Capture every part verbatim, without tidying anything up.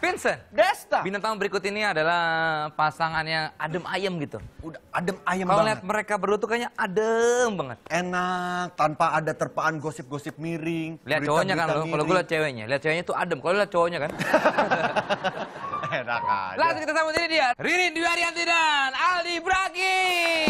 Vincent. Desta. Bintang tamu berikut ini adalah pasangannya adem ayem gitu. Udah adem ayem Kalau banget. lihat mereka berdua tuh kayaknya adem banget. Enak, tanpa ada terpaan gosip-gosip miring. Lihat berita-berita cowoknya kan lo, kalau gue miring. lihat ceweknya. Lihat ceweknya tuh adem, kalau lihat cowoknya kan. Enak aja. Langsung kita sambut ini dia. Ririn Dwi Ariyanti dan Aldi Bragi.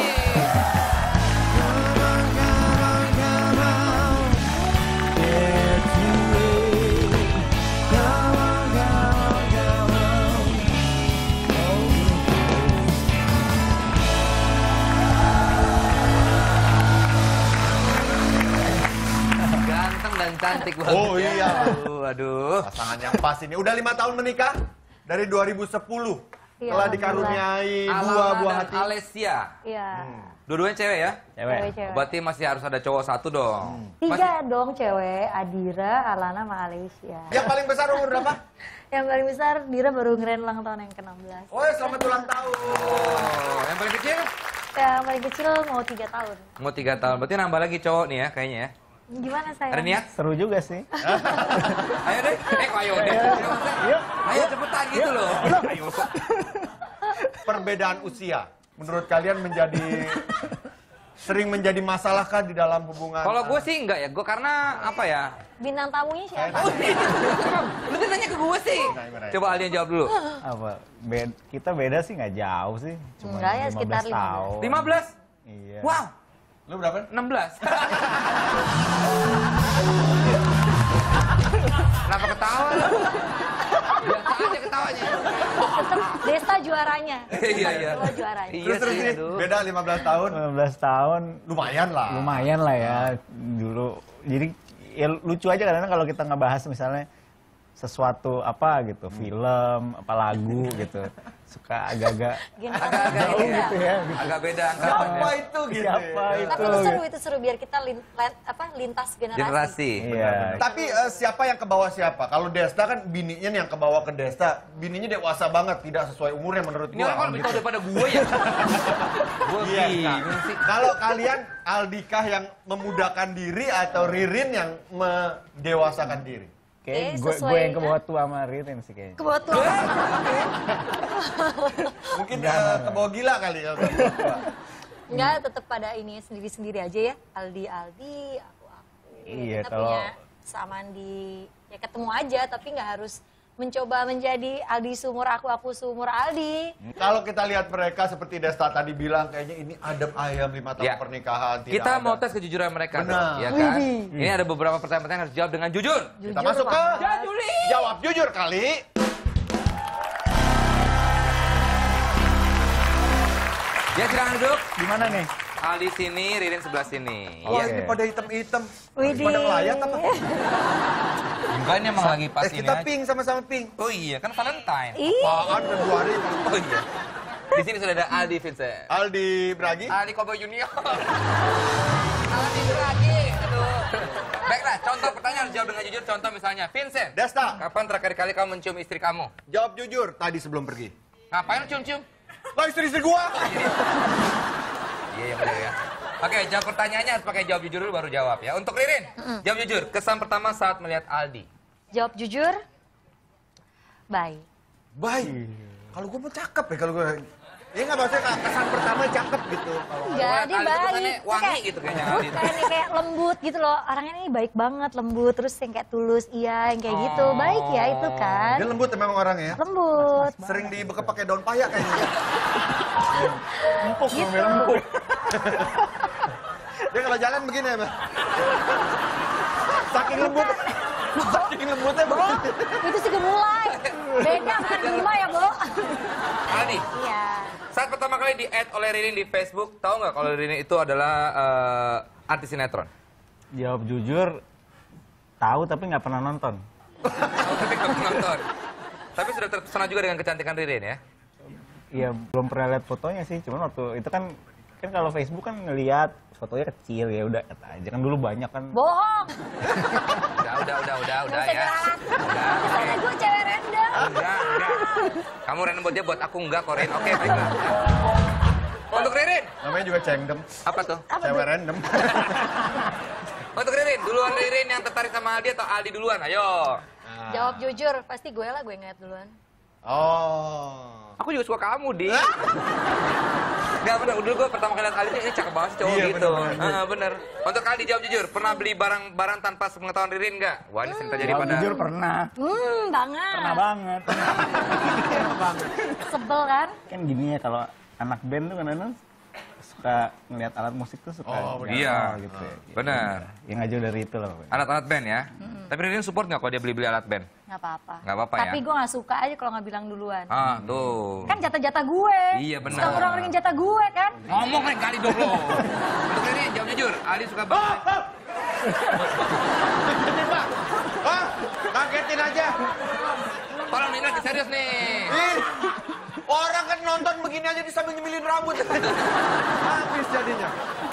Ganteng dan cantik banget. Oh iya. Aduh, aduh. Pasangan yang pas ini. Udah lima tahun menikah? Dari dua ribu sepuluh. Iya, Telah dikaruniai dua Alana buah dan hati. Alessia. Iya. Dua-duanya cewek ya? Cewek. Cewek. Berarti masih harus ada cowok satu dong. Tiga dong cewek, Adira, Alana, sama Alessia. Yang paling besar umur berapa? Yang paling besar, Dira baru ngerayain ulang tahun yang ke enam belas. Oh, selamat ulang tahun. Oh, yang paling kecil? Yang paling kecil mau tiga tahun. Mau tiga tahun. Berarti nambah lagi cowok nih ya kayaknya ya? Gimana saya? Ada niat? Seru juga sih. Ayo deh. Eh, kok ayo deh. Ayo cepetan gitu loh. Ayo. Perbedaan usia menurut kalian menjadi sering menjadi masalah kah di dalam hubungan? Kalau gue sih enggak ya. Gue karena apa ya? Bintang tamunya siapa? Lu tuh nanya ke gue sih. Coba Aldi yang jawab dulu. Apa? Bed kita beda sih nggak jauh sih. Cuma Enggak ya, sekitar lima belas tahun. lima belas? Iya. Wow. Lu berapa? enam belas. Kenapa ketawa lu? Biasa aja ketawanya. Tetep Desta juaranya. Iya, iya. Desta juaranya. Iya Terus terus sih, ini aduh. beda lima belas tahun. lima belas tahun Lumayan lah. lumayan lah ya dulu. Jadi ya lucu aja kadang-kadang kalau kita ngebahas misalnya sesuatu apa gitu, film, apa lagu gitu. Suka agak-agak Agak-agak jauh ini ya. gitu ya. Gitu. Agak beda angkatan Siapa ya. itu gitu? Siapa ya? itu? Tapi itu seru, itu seru biar kita lin, lin- apa, lintas generasi. Generasi. Iya. Tapi eh, siapa yang ke bawah siapa? Kalau Desta kan bininya nih yang ke bawah ke Desta. Bininya dewasa banget, tidak sesuai umurnya menurut Ini gua. orang kan lebih tahu daripada gue ya. Gue Iya, bingung Kak. sih. Kalau kalian Aldikah yang memudahkan diri atau Ririn yang mendewasakan diri? Kayak Oke, gue sesuai, gue yang ke bawah ah. tua sama Ririn sih kayaknya. Kebawa tua. Mungkin eh, ke bawah gila kali kalau ke bawah tua. Enggak, tetap pada ini sendiri-sendiri aja ya. Aldi, Aldi, aku, aku. Iya, kita kalau- punya kesamaan di, ya ketemu aja, tapi nggak harus mencoba menjadi Aldi seumur aku, aku seumur Aldi. Kalau kita lihat mereka seperti Desta tadi bilang, kayaknya ini adem ayam lima tahun Ya. pernikahan. tidak Kita mau ada. tes kejujuran mereka Benar. dong, ya kan? Ini ada beberapa pertanyaan-pertanyaan yang harus dijawab dengan jujur. Kita masuk ke Mas. Juli. jawab jujur kali. Ya silahkan duduk. Gimana nih? Aldi sini, Ririn sebelah sini. Wah, Oke. ini pada hitam-hitam. Widih. Pada melayat apa? Enggak, ini emang lagi pas Eh, ini kita aja. pink sama-sama pink. Oh iya, kan Valentine. Ih, Apaan Februari? Oh iya. Di sini sudah ada Aldi Vincent. Aldi Bragi. Aldi Kobo Junior. Aldi lagi. Aduh. Baiklah, contoh pertanyaan harus jawab dengan jujur. Contoh misalnya, Vincent. Desta, Kapan terakhir kali kamu mencium istri kamu? jawab jujur tadi sebelum pergi. Ngapain lu cium-cium? Lah istri-istri gua. Iya, yang benar ya. Oke, jawab pertanyaannya harus pakai jawab jujur dulu baru jawab ya. Untuk Ririn, jawab jujur. Kesan pertama saat melihat Aldi. jawab jujur. Baik. Baik. Kalau gua mau cakep ya kalau gua. Ya nggak maksudnya kesan pertama cakep gitu. Kalau Enggak, Aldi dia tuh baik. kesannya Terus wangi kayak- gitu kayaknya Aldi. Kayak, nih, kayak lembut gitu loh. Orangnya ini baik banget, lembut. Terus yang kayak tulus, iya, yang kayak gitu. Baik ya itu kan. dia lembut memang orangnya. Lembut. Sering dibekap pakai daun payak kayaknya. Empuk, Gitu. empuk. Dia kalau jalan begini ya, Mbak. Saking lembut. Saking lembutnya Bo, begitu. itu sih gemulai. Beda bukan gema ya, Bo. Aldi, Iya. saat pertama kali di-add oleh Ririn di Facebook, tahu nggak kalau Ririn itu adalah eh, artis sinetron? Jawab jujur, tahu tapi nggak pernah nonton. Tahu tapi nggak pernah nonton. Tapi sudah terpesona juga dengan kecantikan Ririn ya? Iya, belum pernah lihat fotonya sih. Cuman waktu itu kan kan kalau Facebook kan ngelihat fotonya kecil ya udah kata aja kan dulu banyak kan. Bohong. Udah, udah, udah, udah, udah Nggak usah ya. galak. Udah, Kesannya oke. gue cewek random. Enggak, enggak. Kamu random buat dia, buat aku enggak, Korin. Oke, baiklah. Untuk Ririn, Namanya juga cengdem. apa tuh? Apa Cewek tuh? random. Untuk Ririn, duluan Ririn yang tertarik sama Aldi atau Aldi duluan? Ayo. Jawab jujur, pasti gue lah gue ngeliat duluan. Oh. Aku juga suka kamu, Di. Gak bener, dulu gue pertama kali lihat Aldi ini cakep banget sih cowok Iya, gitu. bener, bener. Heeh, bener. Untuk Aldi jawab jujur, pernah beli barang-barang tanpa sepengetahuan Ririn nggak? Wah ini sering terjadi Jawab pada... jujur pernah. Hmm, banget. Pernah banget. Sebel kan? Kan gini ya kalau anak band tuh kadang-kadang suka ngeliat alat musik tuh suka Oh, galau iya. gitu ya. Bener. Yang nggak jauh dari itu lah pokoknya. Alat-alat band ya? Tapi Ririn support nggak kalau dia beli-beli alat band? Nggak apa-apa. Nggak apa-apa ya? Tapi gue nggak suka aja kalau nggak bilang duluan. Ah, tuh. Kan jatah-jatah gue. Iya, benar. Suka ngurang-ngurangin jatah gue kan? Ngomong lain kali dong lo. Untuk Ririn, jawab jujur. Aldi suka banget. Ini Pak. Pak, kagetin aja. Tolong ini lagi serius nih. Ih, orang kan nonton begini aja di sambil nyemilin rambut. Habis jadinya.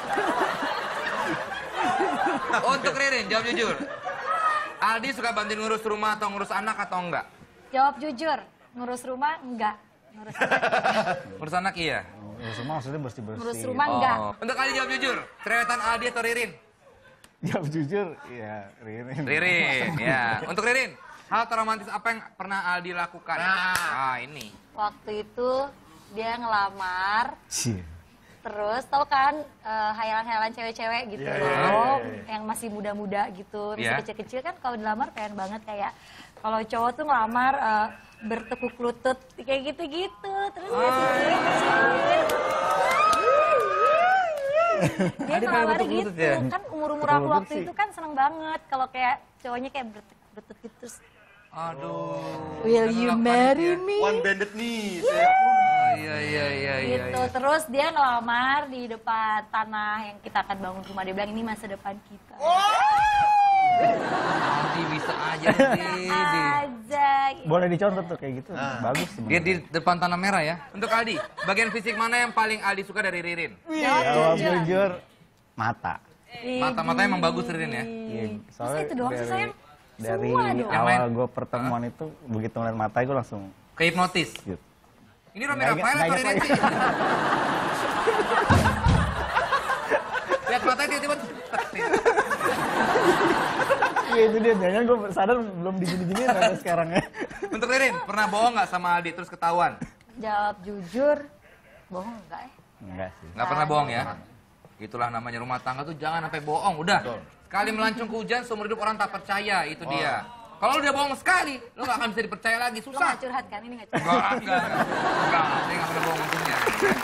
Untuk Ririn, jawab jujur. Aldi suka bantuin ngurus rumah atau ngurus anak atau enggak? Jawab jujur. Ngurus rumah enggak. Ngurus anak, Ngurus anak iya. Ngurus rumah maksudnya bersih-bersih. ngurus rumah enggak. Oh. Untuk Aldi jawab jujur. Cerewetan Aldi atau Ririn? Jawab jujur, ya Ririn. Ririn, ya. Untuk Ririn, hal terromantis apa yang pernah Aldi lakukan? Ah, ini. Waktu itu dia ngelamar. Cie. Terus tau kan eh, hayalan-hayalan cewek-cewek gitu Iya, loh, iya, iya, iya. yang masih muda-muda gitu, masih Iya. kecil-kecil kan kalau dilamar pengen banget kayak kalau cowok tuh ngelamar eh, bertekuk lutut kayak gitu-gitu, terus dia cincin. Dia Adi pengen ngelamar bertekuk gitu, lutut ya? kan umur-umur Tekuk aku lutut waktu sih. itu kan seneng banget kalau kayak cowoknya kayak bertekuk lutut gitu. Terus, Aduh. Will you marry me? One banded nih. Oh, iya, iya, iya, iya. Gitu, terus dia ngelamar di depan tanah yang kita akan bangun rumah. Dia bilang ini masa depan kita. Aldi bisa aja nih. Di. Aja. Boleh dicontoh tuh kayak gitu. Bagus Dia sebenarnya. di depan tanah merah ya. Untuk Aldi, bagian fisik mana yang paling Aldi suka dari Ririn? Jawab jujur, mata. Mata-matanya emang bagus Ririn ya. Iya, Masa itu doang sih, sayang? dari Semua dong. Yang awal lain? gue pertemuan itu begitu ngeliat mata gue langsung Kehipnotis. gitu. Ini Romi Nggak Rafael ingat- atau nggak Ririn ingat sih? Lihat matanya tiba-tiba. Iya itu dia, jangan gue sadar belum digini-gini sampai sekarang ya. Untuk Ririn, pernah bohong nggak sama Aldi terus ketahuan? Jawab jujur. Bohong enggak ya? Enggak sih. Nggak pernah bohong ya? Itulah namanya rumah tangga tuh jangan sampai bohong, udah. Sekali melancung ke hujan, seumur hidup orang tak percaya, itu dia. Kalau lu udah bohong sekali, lu nggak akan bisa dipercaya lagi, Lo susah. gak curhat kan? Ini gak curhat. Enggak, enggak, enggak, saya nggak pernah bohong untungnya.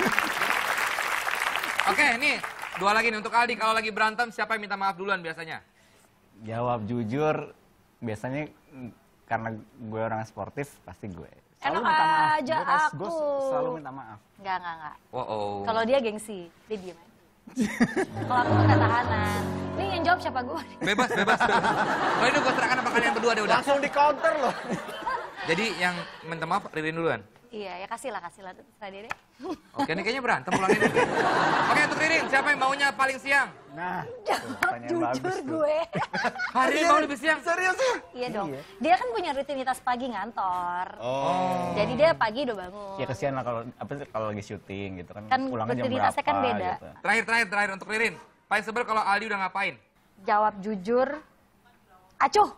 Oke, nih dua lagi nih untuk Aldi. Kalau lagi berantem, siapa yang minta maaf duluan biasanya? Jawab jujur, biasanya mm, karena gue orang sportif, pasti gue. Enak minta maaf. aja Gue res- gue aku. selalu minta maaf. Enggak, enggak, enggak. Oh, oh. Kalau dia gengsi, dia diem aja. Kalau aku ketahanan. Ini yang jawab siapa gue? Bebas, bebas. Kalau ini gue serahkan apa kalian berdua deh udah. Langsung di counter loh. Jadi yang minta maaf Ririn duluan. Iya, ya kasih lah, kasih lah. Terserah dia deh. Oke, ini kayaknya berantem pulang ini. Oke, untuk Ririn, siapa yang maunya paling siang? Nah, Jawab pertanyaan jujur bagus tuh. gue. Hari ini mau lebih siang. Serius ya? Iya dong. Dia kan punya rutinitas pagi ngantor. Oh. Jadi dia pagi udah bangun. Ya kesian lah kalau apa sih kalau lagi syuting gitu kan, Kan pulangnya jam berapa rutinitasnya kan beda. gitu. Terakhir, terakhir, terakhir untuk Ririn. Paling sebel kalau Aldi udah ngapain? Jawab jujur. Acuh.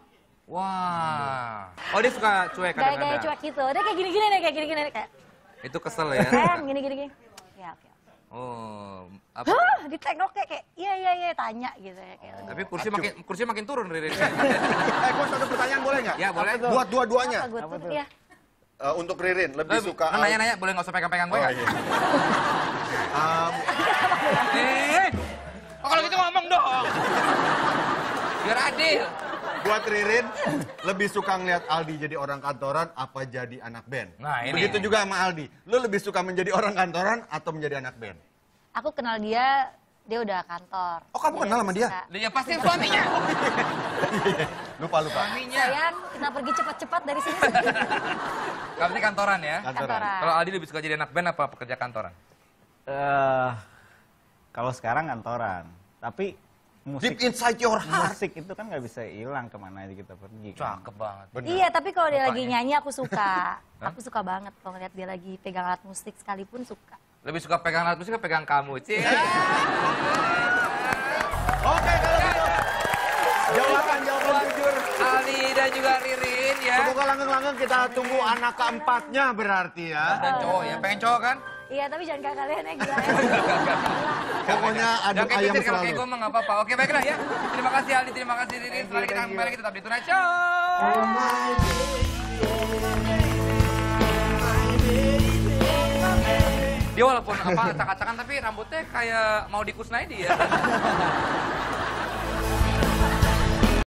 Wah. Oh, dia suka cuek Gaya-gaya kadang-kadang. cuek gitu. Dia kayak gini-gini nih, kayak gini-gini nih. Kayak, Itu kesel ya. sayang, gini-gini. gini. Ya, oke. Oh, apa? Hah, ditengok kayak, kayak iya, iya, iya, tanya gitu ya. Kayak, Tapi kursi makin kursi makin turun Ririn. Eh, gue ada pertanyaan boleh nggak? Ya, boleh. Buat dua-duanya. apa gue Apa tuh? tuh? Ya. Eh, untuk Ririn, lebih Eh, suka... kan nanya-nanya, boleh nggak usah pegang-pegang gue Oh, nggak? iya. Um, Eh, oh, kalau gitu ngomong dong. Biar adil. buat Ririn, lebih suka ngeliat Aldi jadi orang kantoran apa jadi anak band? Nah, ini. Begitu juga sama Aldi. Lu lebih suka menjadi orang kantoran atau menjadi anak band? Aku kenal dia, dia udah kantor. Oh, kamu Jadi kenal aku sama dia? suka, Ya pasti suaminya. Lupa, lupa. Suaminya. Sayang, kita pergi cepat-cepat dari sini. Kamu ini kantoran ya? Kantoran. Kalau Aldi lebih suka jadi anak band apa pekerja kantoran? Eh, kalau sekarang kantoran, tapi musik Deep inside your heart. musik itu kan nggak bisa hilang kemana aja kita pergi. kan. Cakep banget. Bener. Iya, tapi kalau dia lagi Bapaknya. nyanyi aku suka. Aku suka banget kalau ngeliat dia lagi pegang alat musik sekalipun suka. Lebih suka pegang alat musik apa pegang kamu? Cie. Oke, kalau gitu. Jawaban, jawaban jujur. Aldi dan juga Ririn ya. Semoga langgeng-langgeng kita tunggu anak keempatnya berarti ya. Dan cowok ya, pengen cowok kan? Iya, tapi jangan kayak kalian ya, gila ya. Pokoknya Jangan aduk kayak ayam Peter, kalau selalu. kayak gue mah nggak apa-apa. Oke, baiklah ya. Terima kasih Aldi, terima kasih Riri. Setelah kita kembali lagi tetap di Tonight Show. Dia walaupun apa acak-acakan tapi rambutnya kayak mau dikusnaidi ya.